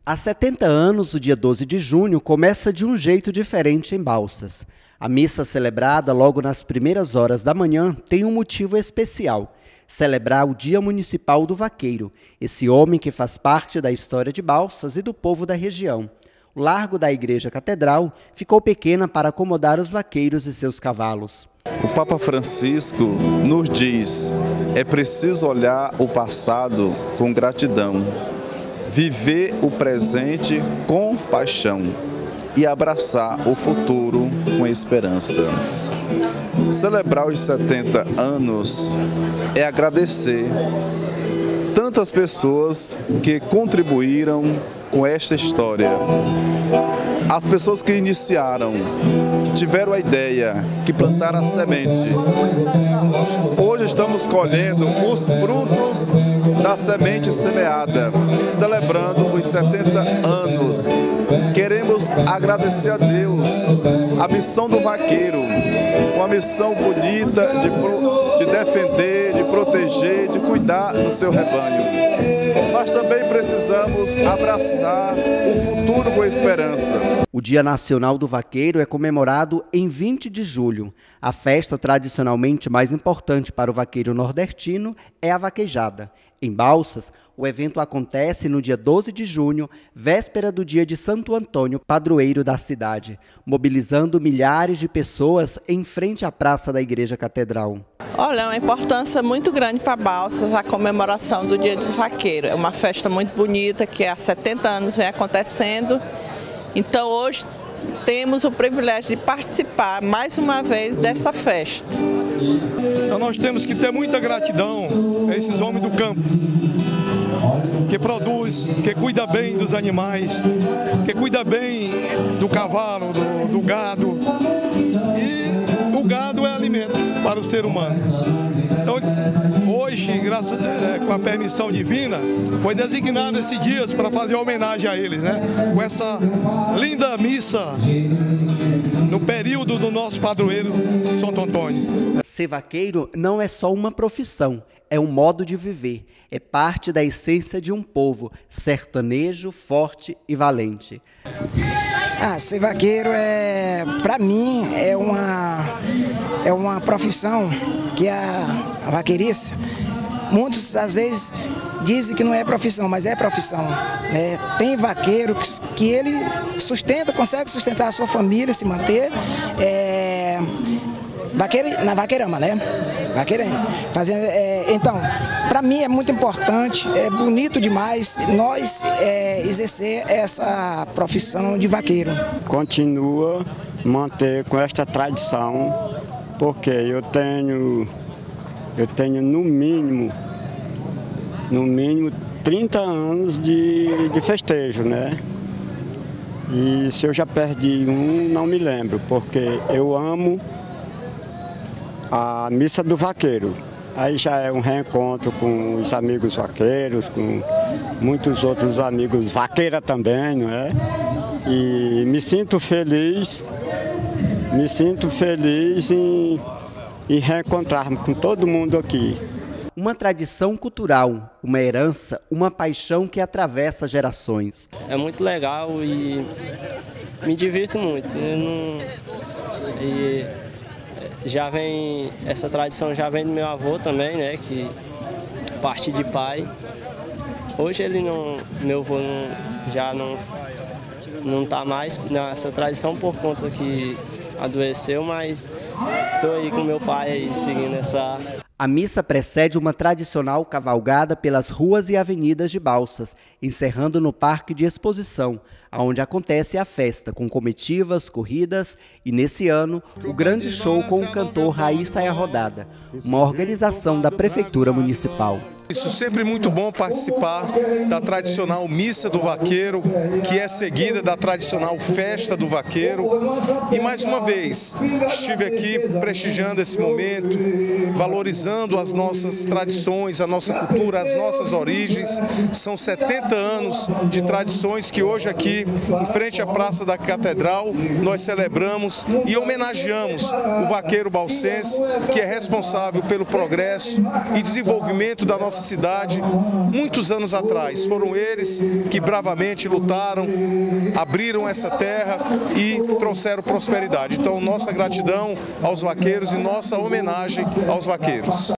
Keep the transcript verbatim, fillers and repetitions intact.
Há setenta anos, o dia doze de junho começa de um jeito diferente em Balsas. A missa celebrada logo nas primeiras horas da manhã tem um motivo especial: celebrar o Dia Municipal do Vaqueiro, esse homem que faz parte da história de Balsas e do povo da região. O largo da Igreja Catedral ficou pequena para acomodar os vaqueiros e seus cavalos. O Papa Francisco nos diz: é preciso olhar o passado com gratidão, viver o presente com paixão e abraçar o futuro com esperança. Celebrar os setenta anos é agradecer tantas pessoas que contribuíram com esta história. As pessoas que iniciaram, que tiveram a ideia, que plantaram a semente. Hoje estamos colhendo os frutos da semente semeada, celebrando os setenta anos. Queremos agradecer a Deus a missão do vaqueiro, uma missão bonita de, pro, de defender, de proteger, de cuidar do seu rebanho. Mas também precisamos abraçar o futuro com esperança. O Dia Nacional do Vaqueiro é comemorado em vinte de julho. A festa tradicionalmente mais importante para o vaqueiro nordestino é a vaquejada. Em Balsas, o evento acontece no dia doze de junho, véspera do dia de Santo Antônio, padroeiro da cidade, mobilizando milhares de pessoas em frente à praça da Igreja Catedral. Olha, é uma importância muito grande para Balsas a comemoração do Dia do Vaqueiro. É uma festa muito bonita que há setenta anos vem acontecendo. Então hoje temos o privilégio de participar mais uma vez dessa festa. Então nós temos que ter muita gratidão a esses homens do campo, que produz, que cuida bem dos animais, que cuida bem do cavalo, do, do gado. E o gado é alimento para o ser humano. Então hoje, graças, é, com a permissão divina, foi designado esses dias para fazer homenagem a eles, né? Com essa linda missa no período do nosso padroeiro Santo Antônio. Ser vaqueiro não é só uma profissão, é um modo de viver. É parte da essência de um povo sertanejo, forte e valente. Ah, ser vaqueiro é, para mim, é uma, é uma profissão que a, a vaqueirice, muitos às vezes dizem que não é profissão, mas é profissão. É, tem vaqueiro que, que ele sustenta, consegue sustentar a sua família, se manter. É, vaqueiro, na vaqueirama, né? Vaqueirama. Fazendo, é, então, para mim é muito importante, é bonito demais nós é, exercer essa profissão de vaqueiro. Continua manter com esta tradição, porque eu tenho, eu tenho no mínimo, no mínimo trinta anos de, de festejo, né? E se eu já perdi um, não me lembro, porque eu amo a missa do vaqueiro. Aí já é um reencontro com os amigos vaqueiros, com muitos outros amigos vaqueira também, não é? E me sinto feliz, me sinto feliz em, em reencontrar com todo mundo aqui. Uma tradição cultural, uma herança, uma paixão que atravessa gerações. É muito legal e me divirto muito. Eu não... e... Já vem, essa tradição já vem do meu avô também, né, que parte de pai. Hoje ele não, meu avô não, já não não está mais nessa tradição por conta que adoeceu, mas estou aí com meu pai aí seguindo essa. A missa precede uma tradicional cavalgada pelas ruas e avenidas de Balsas, encerrando no Parque de Exposição, onde acontece a festa, com comitivas, corridas e, nesse ano, o grande show com o cantor Raíssa e a Rodada, uma organização da Prefeitura Municipal. Isso sempre muito bom participar da tradicional Missa do Vaqueiro, que é seguida da tradicional Festa do Vaqueiro. E mais uma vez, estive aqui prestigiando esse momento, valorizando as nossas tradições, a nossa cultura, as nossas origens. São setenta anos de tradições que hoje aqui, em frente à Praça da Catedral, nós celebramos e homenageamos o vaqueiro balsense, que é responsável pelo progresso e desenvolvimento da nossa nossa cidade muitos anos atrás. Foram eles que bravamente lutaram, abriram essa terra e trouxeram prosperidade. Então, nossa gratidão aos vaqueiros e nossa homenagem aos vaqueiros.